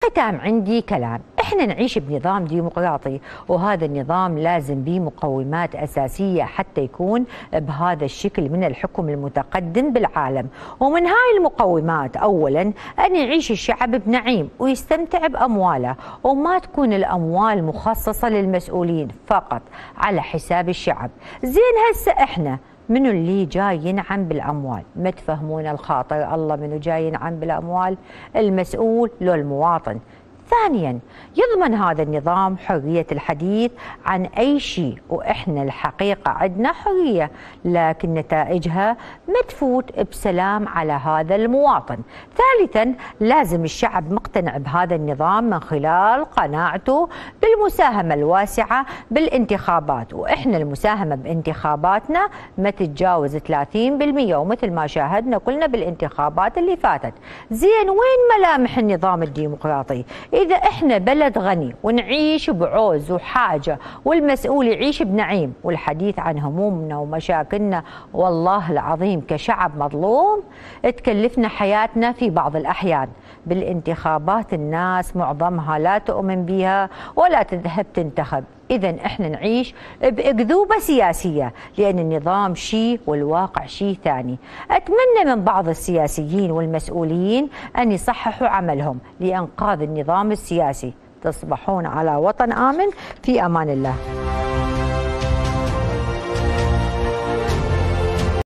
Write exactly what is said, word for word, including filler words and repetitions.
بالختام عندي كلام، احنا نعيش بنظام ديمقراطي، وهذا النظام لازم به مقومات اساسيه حتى يكون بهذا الشكل من الحكم المتقدم بالعالم. ومن هاي المقومات اولا ان يعيش الشعب بنعيم ويستمتع بامواله، وما تكون الاموال مخصصه للمسؤولين فقط على حساب الشعب. زين هسه احنا منو اللي جاي ينعم بالأموال؟ ما تفهمون الخاطر، الله منو جاي ينعم بالأموال؟ المسؤول لو المواطن. ثانيا يضمن هذا النظام حرية الحديث عن أي شيء، وإحنا الحقيقة عندنا حرية، لكن نتائجها ما تفوت بسلام على هذا المواطن. ثالثا لازم الشعب مقتنع بهذا النظام من خلال قناعته بالمساهمة الواسعة بالانتخابات، وإحنا المساهمة بانتخاباتنا ما تتجاوز ثلاثين بالمئة، ومثل ما شاهدنا كلنا بالانتخابات اللي فاتت. زين وين ملامح النظام الديمقراطي؟ إذا إحنا بلد غني ونعيش بعوز وحاجة، والمسؤول يعيش بنعيم، والحديث عن همومنا ومشاكلنا والله العظيم كشعب مظلوم تكلفنا حياتنا في بعض الأحيان. بالانتخابات الناس معظمها لا تؤمن بها ولا تذهب تنتخب. إذا إحنا نعيش بأكذوبة سياسية، لأن النظام شيء والواقع شيء ثاني. أتمنى من بعض السياسيين والمسؤولين أن يصححوا عملهم لإنقاذ النظام السياسي. تصبحون على وطن آمن، في أمان الله.